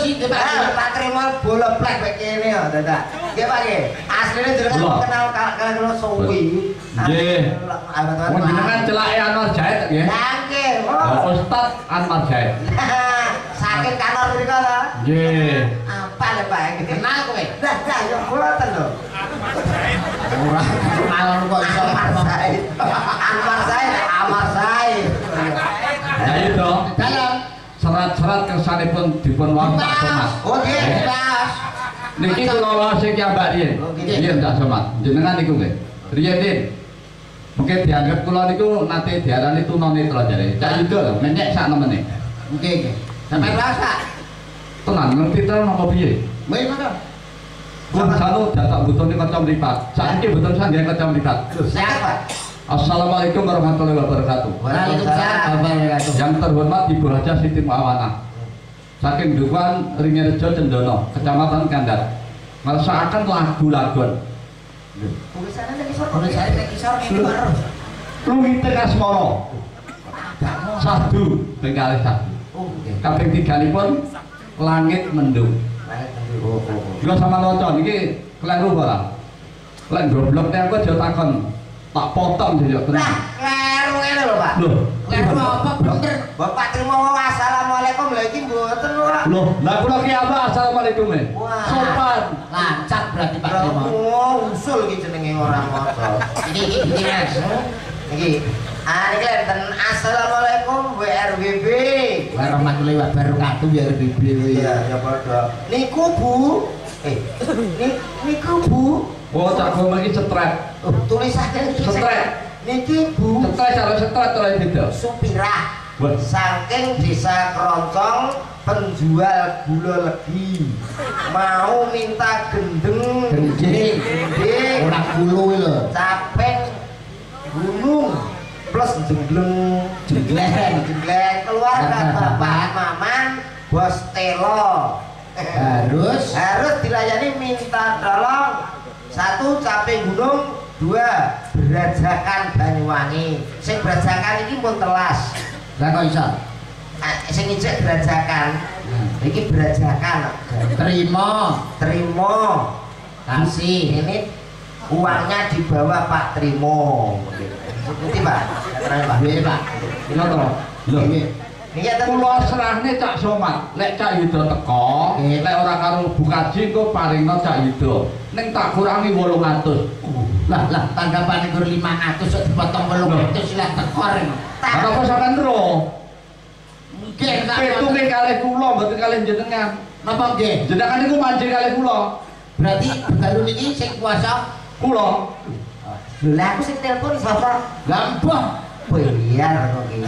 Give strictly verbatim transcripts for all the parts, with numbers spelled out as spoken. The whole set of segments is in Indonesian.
sih Pak. Tak terima bola plek kayak gini ya, dadah. Nggih Pak nggih. Asline jenengan kenal kalau suwi. Nggih. Jenengan celake Anwar Jahit nggih. Nggih. Ustaz Anwar Jahit. Saking kantor mriko to. Nggih. Apa le Pak kenal kowe? Dah dah yo boten lho. Ora kenal kok iso Anwar Jahit. Anwar Jahit, Anwar Jahit. Ya itu. Dalam serat-serat kersanipun dipun wonten Pak Somad. Oh nggih, Mas. Niki kula waos iki Mbak Riyen. Nggih Mbak Somad. Jenengan niku nggih. Riyen Din. Mungkin dianggap kula niku nate diarani tunanetra jare. Cak Yudo lho, menyek sak nemene. Nggih nggih. Sampai rasa. Tenan ngerti tenan apa piye? Wis ngono. Kula sanu dadak butone kanca mripat. Saiki mboten sanggen kanca mripat. Sehat Pak. Assalamualaikum warahmatullahi wabarakatuh. Waalaikumsalam warahmatullahi wabarakatuh. Yang terhormat Ibu Haja Siti Muawanah. Saking Dukuhan Ringerejo Cendono, Kecamatan Kandar. Ngersakaken lagu-lagon. Tulisannya lagi sor, tulisannya lagi sor ini baru. Luwite Kasmara. Sadu pengkalih sadu. Oh, nggih. Kaping tiganipun Langit Mendung. Oh, oh. Kula sama nonton iki kleru ora? Lek goblokne aku aja takon. Tak potong sih yo. Nah, kleru ngene lho, Pak. Loh, Kleru apa, bener? Bapak terima assalamualaikum lha iki mboten ora. Loh, lah kula ki apa assalamualaikum e? Wah. Sopan. Lancar berarti Pak Trimo. Oh, usul iki jenenge orang maca. Iki iki iki Mas. Iki. Ah, iki lenten assalamualaikum W R W B. Warahmatullahi wabarakatuh ya R B B. Iya, ya padha. Niku Bu. Eh, ni niku Bu. Oh, cak gome iki setret. Oh, tulisannya iki Setret. Niki Bu. Setret karo setret ora beda. Supirah. Wah. Saking desa Keroncong penjual gula legi mau minta gendeng Gendeng. gendeng Orang kulo lho. capeng gunung plus jengleng Jengleng. jengleng keluarga bapak maman bos telo Harus harus dilayani minta tolong satu capek gunung dua berajakan Banyuwangi sing berajakan ini pun telas lah kok iso? ah, sing ijek berajakan iki berajakan Terima, terima kasih. ini uangnya di bawah Pak Trimo seperti Pak terang Pak Nggih, Pak. Lho to. Lho. Nggih. ini ya Kula serahne Cak Somad. Lek Cak Yudo teko, Nggih. lek ora karo Bukaji engko paringno Cak Yudo. Ning tak kurangi wolung atus. Lah lah tanggapan iku lima ratus kok dipotong wolung atus lah tekor. Ana apa sampean ro? Mungkin tak Petunge kalih kula mboten kalih jenengan. napa nggih? Jenengan niku manjing kalih kula. Berarti baru niki sing kuasa Kula. lah aku sing telepon sapa gampang. biar kok iki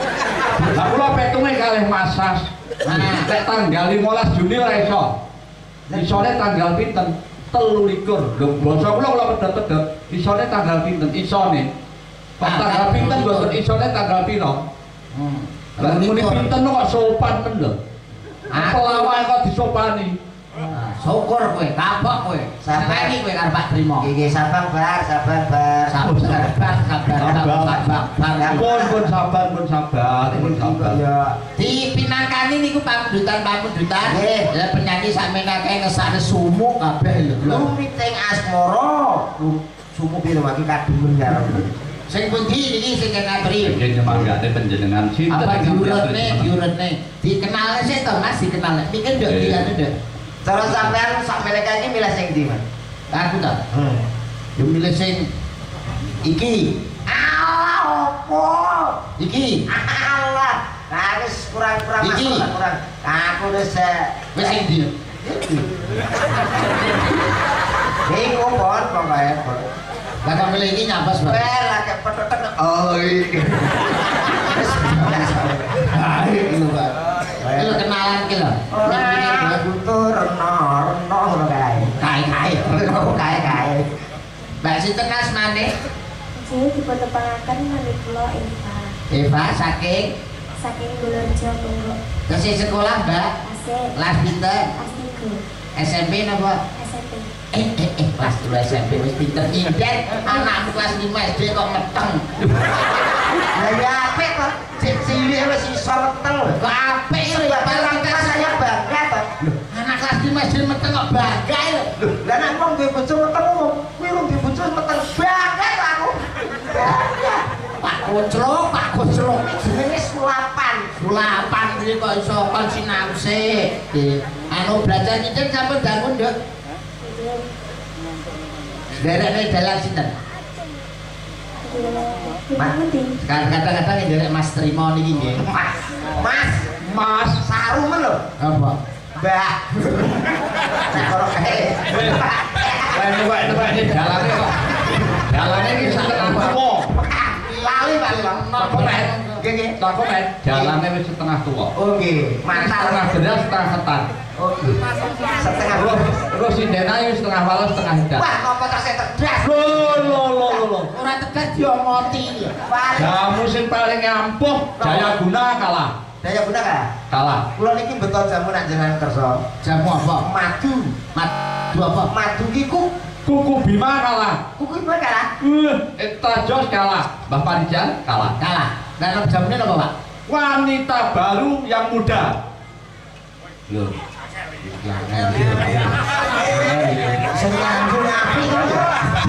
Lah kula petunge kalih Masas. Nah. Lek tanggal limolas Juni ora iso. Isone tanggal pinten? telu likur. Lho basa kula kula pedhot-pedhot. Isone tanggal pinten? Isone. Pas tanggal pinten mboten isone tanggal pira? Hmm. Lah muni pinten kok sopan men lho. Pelawak kok disopani. Nah, syukur kowe, kapok kowe. Sampai kowe karo Pak Trimo. iki sabar bar sabar bar Sabar, sabar, sabar, sabar. Pun pun sabar, pun sabar, pun sabar. ya Dipinangkani niku pamundutan-pamundutan. Nggih. Ya penyanyi sakmene kae ngesane sumuk kabeh lho. lu meeting asmara lu sumu piro iki kademen karo Sing pundi niki sing ngaturi? Nggih nyemanggane panjenengan sinten Apa ingkang diurutne, biasa diurutne. Dikenalne sik to Mas, dikenalne. Mikir nduk Nggih. dianu nduk. terus sampean sak mereka iki milih sing ndi Mas Aku ta. hmm Yo milih sing iki. Allah opo Iki. Allah nah wis kurang-kurang Iki. masuk lah, kurang aku wis Wis sing ndi? iku pon pokoke pon Lah kok milih iki nyapos, Pak? well lagi petetek oh iki wis Ayo lho, Pak. Lho kenalan ki lho. ora butuh reno reno ngono kae Kae-kae. kok kae-kae Mbak sinten asmane? Jadi dipuntepangaken manih kula Eva Eva saking saking Gulorjo Tungguk tesih sekolah, Mbak. asik Kelas pinten? Astigo S M P napa? S M P Eh, eh, eh, kelas dua S M P wis pinter nyindet. Anakku kelas lima S D kok meteng. lah ya apik kok cek cilik wis iso meteng Kok apik lho ya orang paling tua saya bangga toh Sing meteng kok bagai lho. Lah nek wong duwe bojo meteng wong kuwi wong duwe bojo meteng bagai aku. Pak Koclok, Pak Koclok Jenenge sulapan. Sulapan iki kok iso kon sinau sik. Anu belajar nyicil sampun dangun, Nduk. Derekne dalan sinten? Kan kadang-kadang nderek Mas Trimo niki nggih. Mas, Mas, Mas sarumen lho. Apa? Mbah. Cakor kae. Lha kok nek iki dalane kok. Dalane iki setengah tuwa. Lali Pak lho. Napa men? Nggih nggih. Napa men? Dalane wis setengah tuwa. Oh nggih, Setengah mantal. beras setengah setan. Oh, setengah Terus terus. terus sindena iki setengah walas setengah hidat. Wah, kok tasih cerdas. Lho lho lho lho. Ora tegas diomoti iki. Wah, Jamu sing paling ampuh Jaya Guna kalah. daya guna ka? Kalah. Kula niki betul jamu nak jenengan kersa. Jamu apa? Madu. Madu apa? Madu ki ku Kuku Bima kalah. kuku ibu kalah. Uh, Eta Jos kalah. Mbah Parijan kalah. Kalah. Lah jamune apa, Pak? Wanita baru yang muda. Loh. Sing nyambung api kok ya.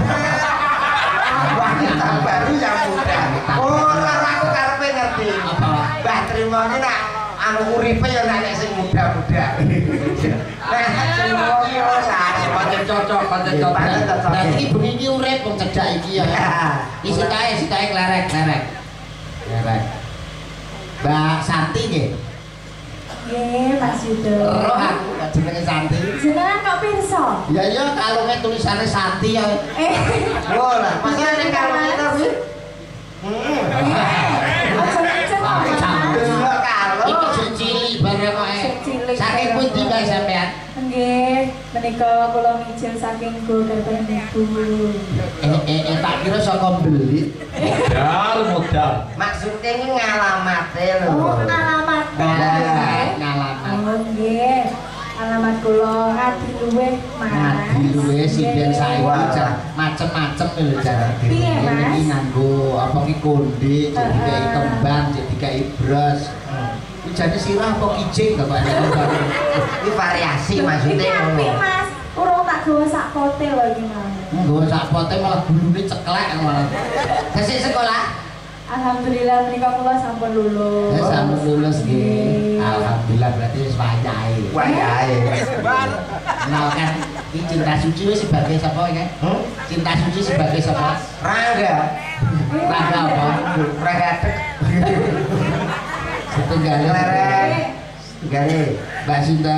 Wanita baru yang muda. Ora aku karepe ngerti. Apa? Mbah Trimo ini nak anu uripe ya nek sing muda-muda. Nek Trimo ki ora Pancen cocok, pancen cocok. Lah iki bengi iki urip wong cedhak iki ya. Isi kae, isi kae klerek, klerek. Klerek. Mbak Santi nggih. Nggih, Mas Yudo. Roh aku gak jenenge Santi. Jenengan kok pirsa? Ya ya kalunge tulisannya Santi ya. Eh. Oh lah, masalah nek kalau kita sih. Hmm. Aja ngecek. Iya kalau. Iki sing cilik bareng kok. Sing cilik. Saking pundi kae sampean? Nggih, menika kula mijil saking Go Garban Ibu. Eh eh eh tak kira saka beli. Modal, modal. Maksudnya ini ngalamate lho. Oh, alamat. Nah, ngalaman. Oh, nggih. Alamat kula ngadi luweh, Mas. Ngadi luwe sinden saiki Wah. jan macem-macem lho jan. Piye, Mas? Iki nganggo apa ki konde, jadi kayak kembang, jadi kayak bros. Iki jane sirah apa kijing kok ana kembang. Ini variasi Iki maksudnya apik, ngono. Mas. Urung tak gawa sak pote lho iki, Mas. Nggo sak pote malah gulune ceklek malah. Tesih sekolah. Alhamdulillah menika kula sampun lulus. Eh sampun lulus nggih. Alhamdulillah berarti wis wayahe. Wayahe. Kenalkan iki Cinta Suci wis sebagai sapa iki? Hmm? Cinta Suci sebagai sapa? Rangga. Rangga apa? Rangga tek. Setunggal. Lereng. Gale. Mbak Sinta.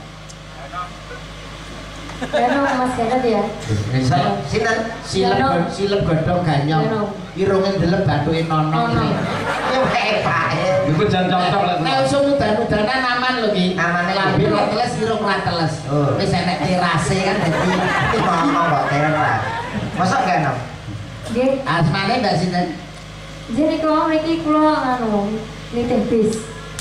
Reno Mas Gatot ya. Sinten? Silep silep godhong ganyong. Irunge ndelep bathuke nono. Yo hebat. Iku jan cocok lek. Nek usum udan-udanan aman lho ki. Amane lambe ora teles, irung ora teles. Oh. Wis enek terase kan dadi Iki ngomong kok teras. Masa gak enak? Nggih. asmane Mbak Sinten. Jadi kalau mriki kula anu nitih bis.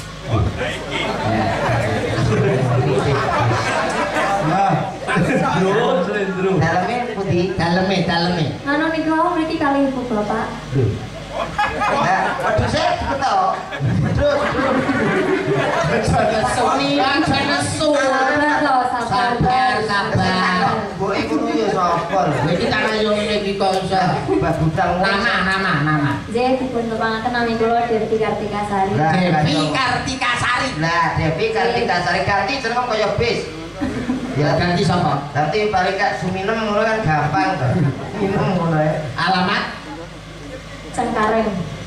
Nah. Drone, drone. Daleme putih. Daleme, daleme. Anu niku mriki kali ibu bapak. Nah, waduh saya ketok. Waduh. Suni aja nesu. Sabar lho, sabar. Sabar, sabar. Mbok iku ya sapa lho? Iki tak ayo ngene iki kok iso. Mbak Budang Nama, nama, nama. Jadi dipun tepangaken nami kula Devi Kartika Sari. Nah. Devi Kartika Sari. Nah, Devi Kartika Sari ganti jeneng kaya bis. Ya ganti sapa? Nanti balik kak Suminem ngono kan gampang to. Minum ngono ya. Alamat Cengkareng.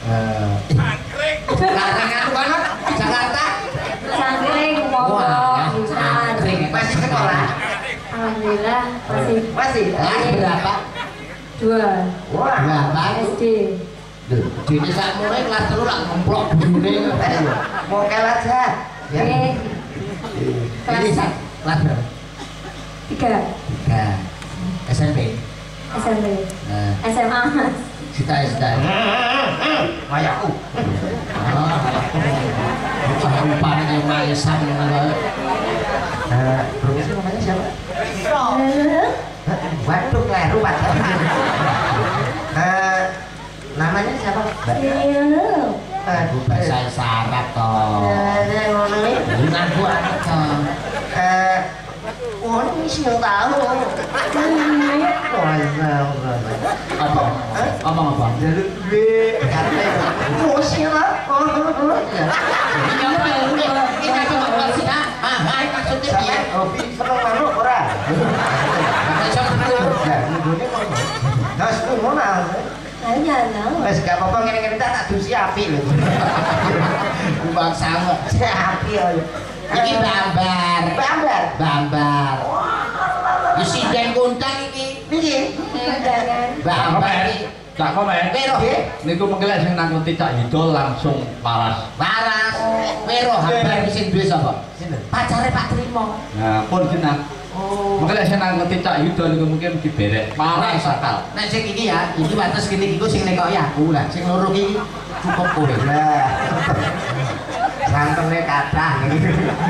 Larang anu kono Jakarta. Cangkring Moto Wah, Gitar. cangkring. Masih sekolah? Alhamdulillah masih Masih. Kelas berapa? dua Wah. Berapa? S D. Duh, dene sak mulai kelas telu lak ngemplok gurune. Ayo. Mau kelas aja. Ya. Eh, Ini sak kelas berapa? tiga Tiga. S M P. S M P. Nah, S M A Mas. Sita Sita. Mayakku. Oh, bocah umpan yang maesan ngono. Eh, profesi namanya siapa? Waduh, kleru Pak. Eh, namanya siapa? Mbak? Iya. Bahasa Arab toh. Eh, ngono iki. Bukan gua anak toh. Eh, Oh, ini sih nggak tahu. Apa? Apa apa? Jadi gue katanya, oh sih lah. Oh, oh, ya. Ini apa ya? Ini apa maksudnya? Ah, hai maksudnya piye? Oh, seneng manuk ora? Nek iso seneng. Ya, ngene kok. Terus ngono. Hanya lah. Wes gak apa-apa ngene-ngene tak tak dusi api lho. Kumbang sama. Api ya. Iki bambar. Bambar. Bambar. Iki sinden kuntang iki. Niki. Undangan. Bambar iki. Cak komen. Wero. Niku mengkelek sing nangkuti Cak Yudo langsung paras. Paras. Wero hambar sing duwe sapa? Sinten? Pacare Pak Trimo. Nah, pun jenang. Oh. Mengkelek sing nangkuti Cak Yudo niku mungkin diberek. Paras sakal. Nek sing iki ya, iki wates kene iku sing nekoki aku lah. Sing loro iki cukup kowe. Lah. Santene kathah iki.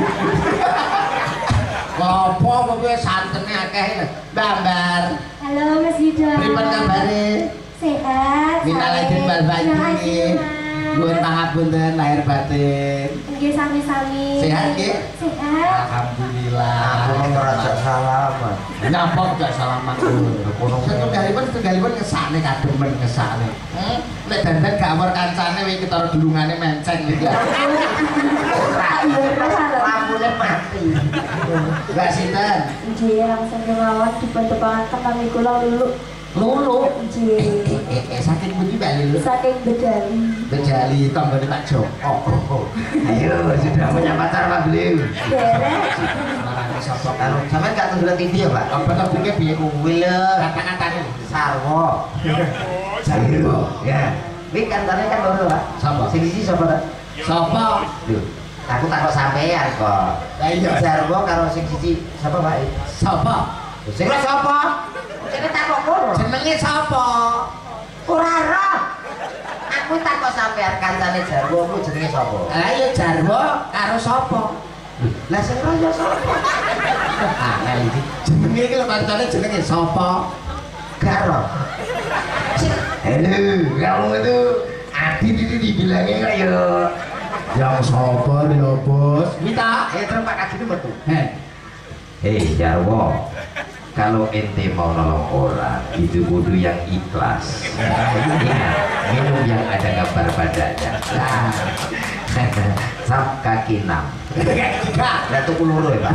Apa kok kowe santene akeh lho. Bambar. Halo Mas Yudo. Pripun kabare? Sehat. Minal aidin wal Terima kasih, faizin. Mas. Nuwun pangapunten lahir batin. Nggih sami-sami. Sehat nggih? Sehat. Alhamdulillah. Aku mau ngerajak salaman. Napa gak salaman Kono. Setunggalipun setunggalipun ngesane kademen ngesane. Hmm? Nek dandan gak amor kancane wingi ketara durungane menceng iki. Ora. Lampune mati. Gak sinten? Nggih langsung kemawon dipuntepangaken kami kula lulu. Lulu. Nggih. Eh, eh, saking pundi Mbak Lulu? Saking bedali. Bejali tanggane Pak Joko. Ayo, sudah punya pacar Pak Beliau. Derek. Marane sapa Kalau sampean gak nonton T V ya, Pak? apa to piye piye Kuwi lho. kata-katane? Sarwo. Sarwo. Ya. Wih kantornya kan loro, Pak. Sapa? Sing siji sapa, Pak? Sapa? Lho, aku takut sampean kok. Lah iya. Sarwo karo sing siji sapa, Pak? Sapa? Sing sapa? Kene takut kono. Jenenge sapa? Ora roh. Aku takut sampean kancane Jarwo ku jenenge sapa? Lah ya Jarwo karo sapa? Lah sing roh ya sapa? Ah, lah iki jenenge iki lho kancane jenenge sapa? Gak roh. Halo, kamu itu Adi itu dibilangnya kayak Yang sabar ya bos. Kita. eh terus Pak Kadin betul. Heh. Hei Jarwo, kalau ente mau nolong orang itu kudu yang ikhlas. Ingat, minum yang ada gambar badannya. Nah, sap kaki enam. Enggak. Nah itu kuluru ya Pak.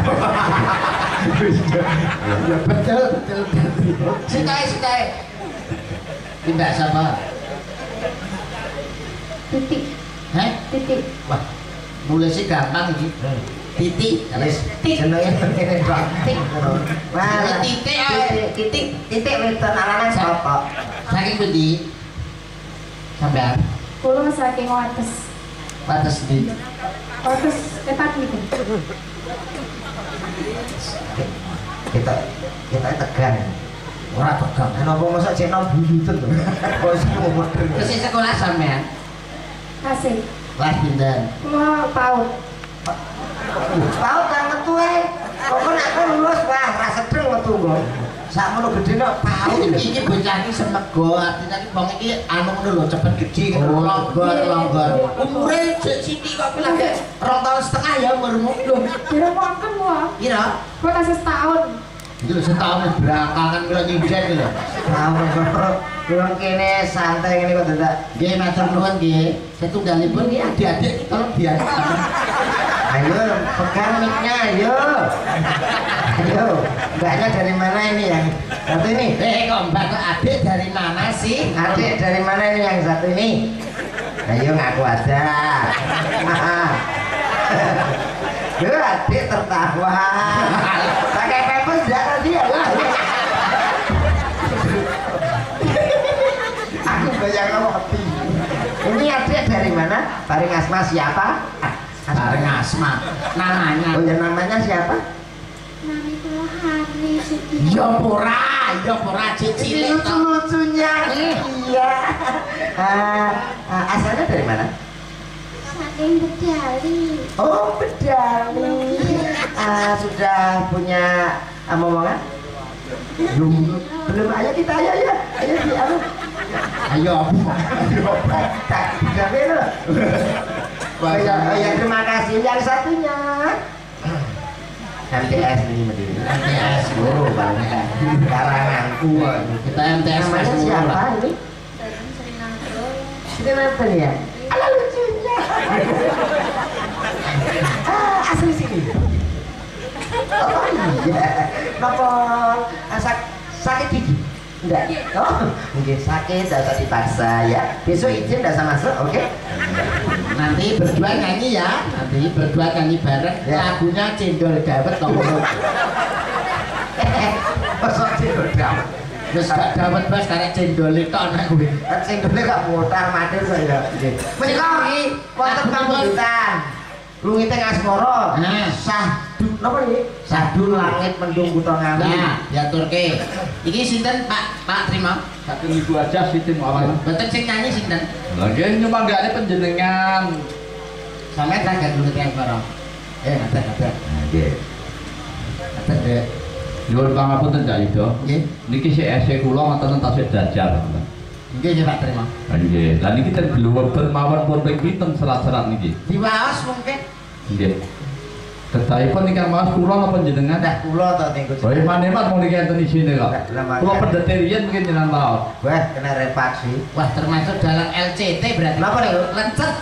Ya betul betul betul. Sitai sitai. Tidak sabar. Titik. Heh? Titik. Wah, nulisnya gampang ini. Titik. Wis jenenge titik. Mana? Titik, ae. titik titik weton alanan sapa? Saking pundi? Sampean Kula saking wates. batas di. Wates tepat niku. Kita kita tegang. Ora pegang. Kenapa masa channel buyuten to? Kok iso modern. Terus sekolah sampean. Kasih. Kelas pinten? Kula paut. Tahu kan metu ae. Kok nek aku lulus wah ra sedeng metu kok. Sakmono gedene tahu Iki bocah iki semego, artinya iki wong iki anu ngono lho cepet gede, Oh. longgar longgar. Umure sik sithik kok iki lagi rong tahun setengah ya umurmu. Lho, Kira makan wah. kira Kok kasih setahun. iki lho setahun wis berangkangan kira nyinden iki lho. tahu kok. Kurang kene santai ngene kok dadak. Nggih matur nuwun nggih. Setunggalipun iki adik-adik iki tolong biasa. Ayo pegang mic-nya ayo. Ayo. Mbaknya dari mana ini yang satu ini? Eh kok mbak kok adik dari mana sih? Adik dari mana ini yang satu ini? Ayo ngaku aja. Yo adik tertawa. Pakai pepes enggak tadi ya? Aku bayang roti. Ini adik dari mana? Paring Asma siapa? Bareng Asma. Namanya. Oh ya namanya siapa? Nami kula Hari Suti. Ya ora, ya ora cilik to. Lucu-lucunya. Iya. Ah, ah, asalnya dari mana? Saking bedali. Oh, Bedali. Ah, sudah punya omongan? Belum. Belum. Ayo kita ayo ya. Ayo di anu. Ayo. Ayo. Tak gawe lo. Oh ya, oh ya, terima kasih. Yang satunya. M T S ini mending. M T S Oh, banget. Karanganku. Kita M T S Namanya siapa ini? Sri Nathan ya? Ala lucunya. Ah, asli sini. Oh iya. Bapak sak sakit gigi? Enggak. Oh, mungkin sakit, tidak usah dipaksa ya. Besok izin tidak usah masuk, oke? Okay? Nanti berdua nyanyi ya. Nanti berdua nyanyi bareng. Ya. Lagunya Cendol Dawet Tongkol. Masuk cendol dawet. Terus gak dawet bos karena cendol itu anak gue. Kan cendolnya gak mutar madir saya. Menikah, wonten pambutan. Lungite Ngasmara. Nah. Sahdu napa iki? Sahdu langit mendung buta ngami. Nah, diaturke. Iki sinten Pak Pak Trima? Saking ibu aja sih tim awal. Mboten sing nyanyi sinten? Lagi nyumbang gak penjenengan. Sampe tak gak dulu yang barang. Eh, ngaten ngaten. Nggih. Ngaten Dek. Nyuwun pangapunten Cak Yudo. Nggih. Niki si S E kula ngoten tasih dajar. Nggih Pak Trima. Nggih. Lah niki ten bleweben mawon pun ping pinten serat-serat niki. Diwaos mungkin. Nggih. Ketahipun ingkang maos kula napa jenengan? Dah kula to tinggu. Bae manemat mung niki enten isine kok. Lah, mangke. Kula pendheterian mungkin jenengan laos. Wah, kena repaksi. Wah, termasuk dalam L C T berarti. Napa niku? Lecet.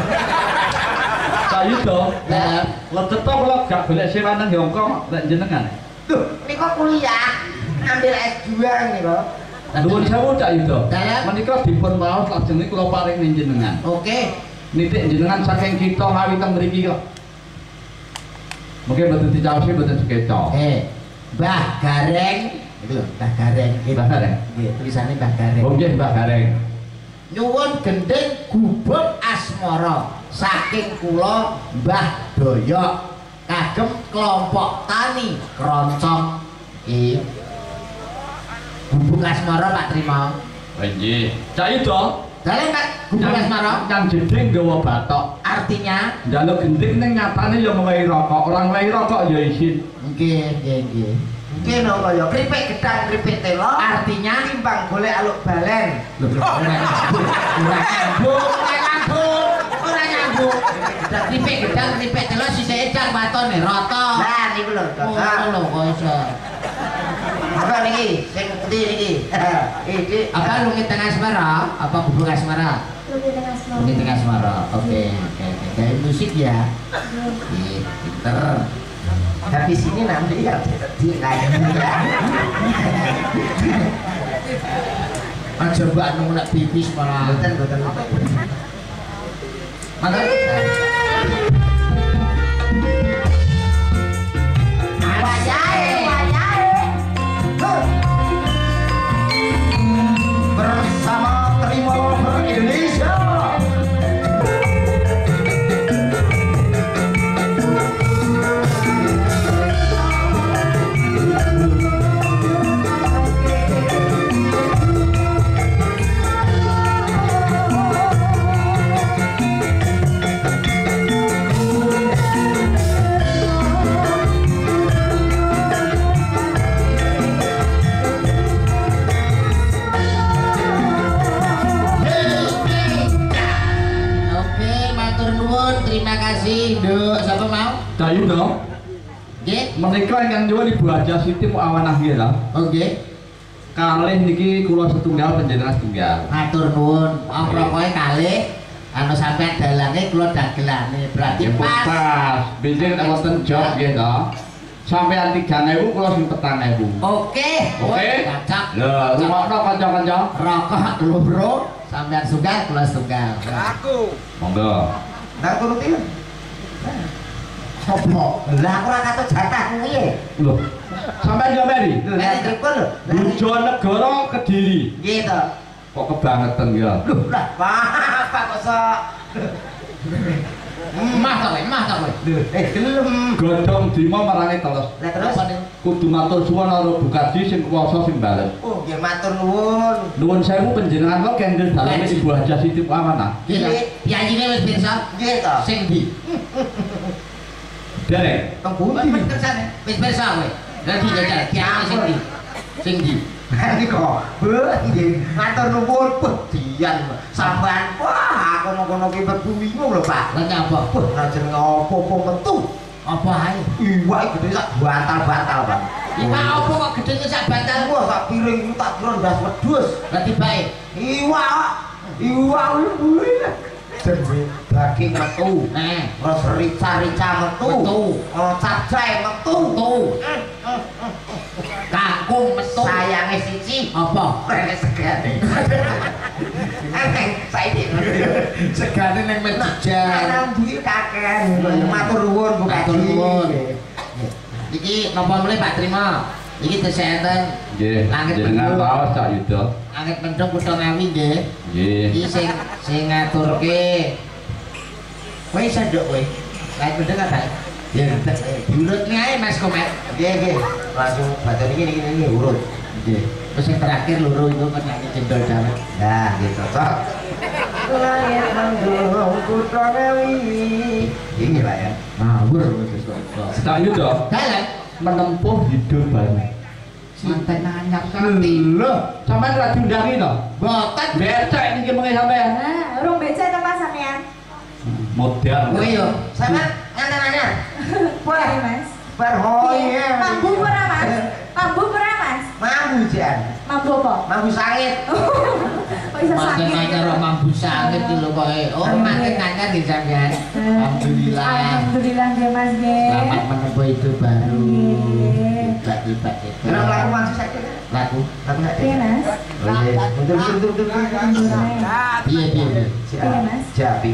Cak Yudo. Lah, Lecet to kula gak golek sewa nang Hongkong lek jenengan. Duh, niku kuliah ambil S dua niku. Nuwun sewu Cak Yudo. Dalam- Menika dipun maos lajeng niku kula paring ning jenengan. oke. Nitik jenengan saking kita ngawi teng mriki kok. Mungkin betul dicaosi betul sekeco. Eh, Mbah Gareng. Itu lho, Mbah Gareng. Mbah Gareng? Nggih, tulisannya Mbah Gareng. Oh nggih Mbah Gareng. Nyuwun gendeng gubuk asmara saking kula Mbah Doyok kagem kelompok tani keroncong iki gubuk asmara Pak Trima. Oh nggih. Cak Yudo, Dalem Pak gubuk asmara yang jeding gawa batok. artinya Njaluk gending ning nyatane ya mewehi rokok, orang mewehi rokok ya isin. nggih nggih nggih. Nggih no kaya kripik gedang kripik telo. Artinya timbang golek aluk balen. ora nyambung, ora nyambung, ora nyambung, ora nyambung. Kripik gedang kripik telur sisike cang watone rata. Lah niku lho. Ngono lho kok iso. Apa niki? Sing endi niki? Iki Apa Lungit Tengah Asmara? Apa Gubuk Asmara? Lebih dengan semua. Lungit Tengah Asmara. Oke, oke, oke. Gaya musik ya. Ih, pinter. habis ini nanti ya di kayak ya. Aja mbak nunggu nak pipis malah. Boten boten. Mana? Wayahe, wayahe. Huh. Bersama Terima Lover Indonesia. Oke, matur nuwun, terima kasih, Nduk. Siapa mau? Dayu dong. Nggih. Menika ingkang nyuwun Ibu Haja Siti mu awanah nggih lah. Oke. Kalih niki kula setunggal panjenengan setunggal. Matur nuwun. Om rokoke kalih anu sampean dalange kula dagelane. Berarti Ya pas. pas. Benjing nek wonten job nggih to. Sampean tiga ewu kula sing petang ewu. Oke. Oke. Cocok. Lho, rumakno kanca-kanca. Rokok loro, sampean sunggal kula sunggal. Monggo. Nang turuti. Sopo? Lah aku ora katut jatahmu piye? Lho. Sampean yo meri. Lho, nek tripun lho. Bojonegoro Kediri. Nggih to. Kok kebangetan ya. Lho, lah apa kok sok. Emah to kowe, emah to kowe. Lho, eh gelem. Godhong dima marangi teles. Lah terus Apa nih? Kudu matur suwun karo Bukadi sing kuwasa sing bales. oh nggih matur nuwun. Nuwun sewu panjenengan kok kendel daleme Ibu Haja Siti mu amanah. Nggih to. Yayine wis pirsa. Nggih to. Sing ndi? Derek. Teng Wis pundi? kersane. Wis pirsa kowe. Lagi jajal, kiane sing ndi? Sing ndi? Ini kok, beuh, nggih, matur nuwun, puh, dian, sampean, wah, aku ngono-ngono ki bebu bingung lho, Pak. Lah nyapa? Puh, lajeng ngopo-opo metu. Apa ae? Iwak gede sak bantal-bantal, Bang. Iwak apa kok gedene sak bantal? Wah, sak piring ku tak kira ndas wedhus. Lah tibae. Iwak. Iwak kuwi. Jenenge daging metu. Eh, Terus rica-rica metu. Metu. Oh, capcay metu. metu. Kangkung metu. Sayange siji. Apa? Rene segane. Aneh, saiki. Segane ning mejajan. Nang duit kakean. Matur nuwun Bu Matur Kaji. nuwun. Iki napa mulai Pak Trima? Iki desenten Nggih, Langit jenengan mendung. raos Cak Yuda. Angit mendung kutha Ngawi nggih. Nggih. Iki sing sing ngaturke. Kowe iso nduk kowe. Langit mendung apa? Ya diurutne ae Mas Komet. Nggih, nggih. Langsung badan iki iki iki urut. Nggih. Terus yang terakhir loro itu kan nyanyi cendol dawet. Nah, gitu. Cok. Langit mendung kutha Ngawi. Ini Pak ya. Ngawur wis kok. Cak Yuda Dalan menempuh hidup baru. manten anyar kanthi. Lho, sampean ra diundangi to? Boten. Becek niki mengke sampean. Nah, urung becek to Mas sampean. Modern. Kowe yo Sama nganten anyar. Boleh Mas. Berhoy. Iya, mambu ora Mas? Mambu ora Mas? Mambu jan. Mambu apa? Mambu sangit. Kok bisa manten sakit? anyar kok mambu sangit iki lho kowe. Oh, manten anyar nggih sampean. Alhamdulillah. Alhamdulillah nggih Mas nggih. Selamat menempuh hidup baru. Nggih. Tiba-tiba itu. Kenapa laku maju saja? Laku. Laku nggak? Iya Mas. Oh iya. Betul betul betul betul. Piye piye piye. Iya, Mas. Jabi.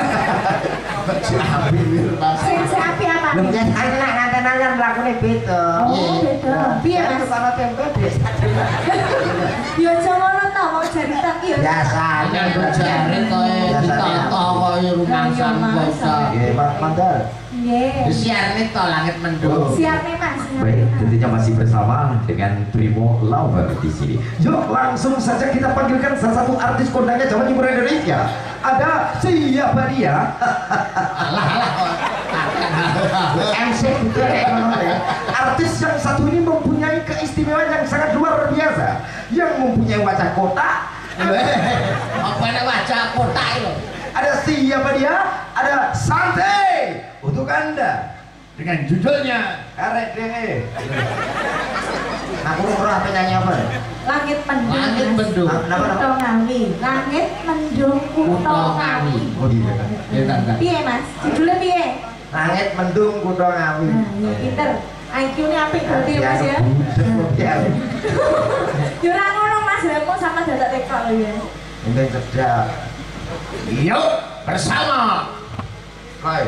Jabi Mas. Sing api apa? Lho jan kan nek nganten anyar mlakune beda. Oh, beda. Piye Mas? Tukang tempe desa. Yo aja ngono to, mau jari tak yo. Biasa. Hanya berjari kowe ditata kowe rumangsan kowe. Nggih, Pak Mandal. Nggih. Siarne to langit mendung. Siap nih Mas. Baik, tentunya masih bersama dengan Primo Lauber di sini. Yuk, langsung saja kita panggilkan salah satu artis kondangnya Jawa Timur Indonesia. Ada siapa dia? Alah alah kok. M C juga ya, ya. Artis yang satu ini mempunyai keistimewaan yang sangat luar biasa, yang mempunyai wajah kotak. Apa nek wajah kotak lho. Ada siapa dia? Ada Santai untuk Anda. Dengan judulnya Karek deh. Aku mau apa nyanyi apa? Langit mendung. Langit Mas. Mendung. Kenapa? Kutha Ngawi. Langit mendung Kutha kutha Ngawi. Ngawi. Oh iya kan. Ya kan kan. Piye Mas? Judulnya piye? Langit mendung kutha Ngawi. Nah, ya pinter. I Q-nya apik berarti ya Mas ya. Ya. Yo ora ngono Mas, remo sama dadak teka lho ya. Ini cerdas. Yuk bersama Hai.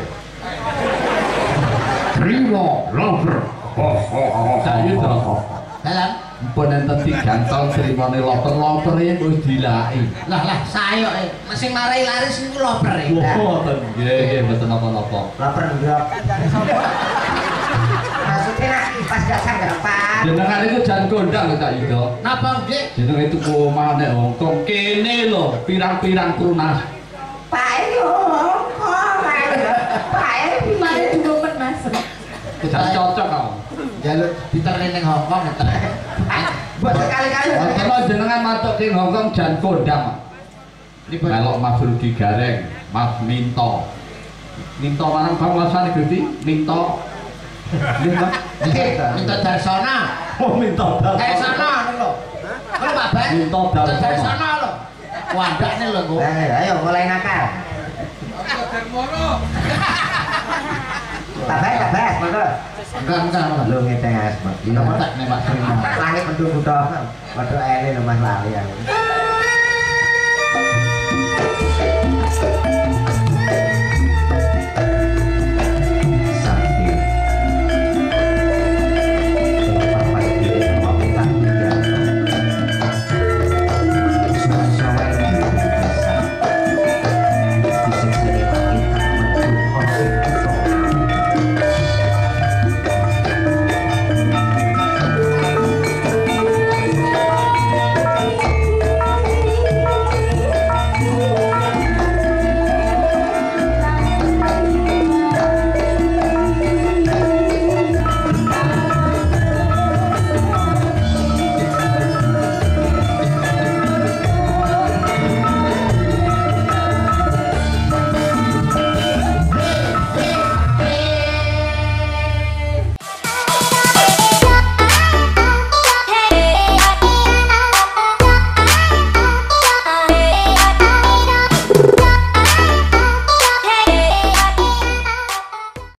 Primo Lauber. Oh, oh, oh, Cak Yuda. Dalam Mpun enten tigang taun serimane loper-loper e wis dilaki. lah lah sayo eh masing marai laris niku loper e. Oh, ten nggih nggih mboten napa-napa. Lapar enggak? Maksudnya nak pas datang depan. Jenengan iku jan kondang lho Cak Yuda. Napa nggih? Jenenge tuku omah nek Hongkong kene lho, pirang-pirang tunas. Pak yo, kok Pak Mari demen Mas. Jan cocok kok. Jaluk diterne ning Hongkong ngeter. buat sekali-kali. Kalau jenengan matuk king Hongkong jan kondang. Melok Mas Rudi Gareng, Mas Minto. Minto marang panguasane Gusti, Minto. Minto. Minta Darsana. Oh, Minto Darsana niku lho. Lho Pak Ban. Minto Darsana. Darsana lho. Wandakne lho kok. Nah, ayo mulai nakal. Tak baik, tak baik, monggo. Enggak enggak. Lu ngedeng asma. Iya, tak nek Pak Trima. Langit mendung udah. Waduh ene lho Mas lali aku.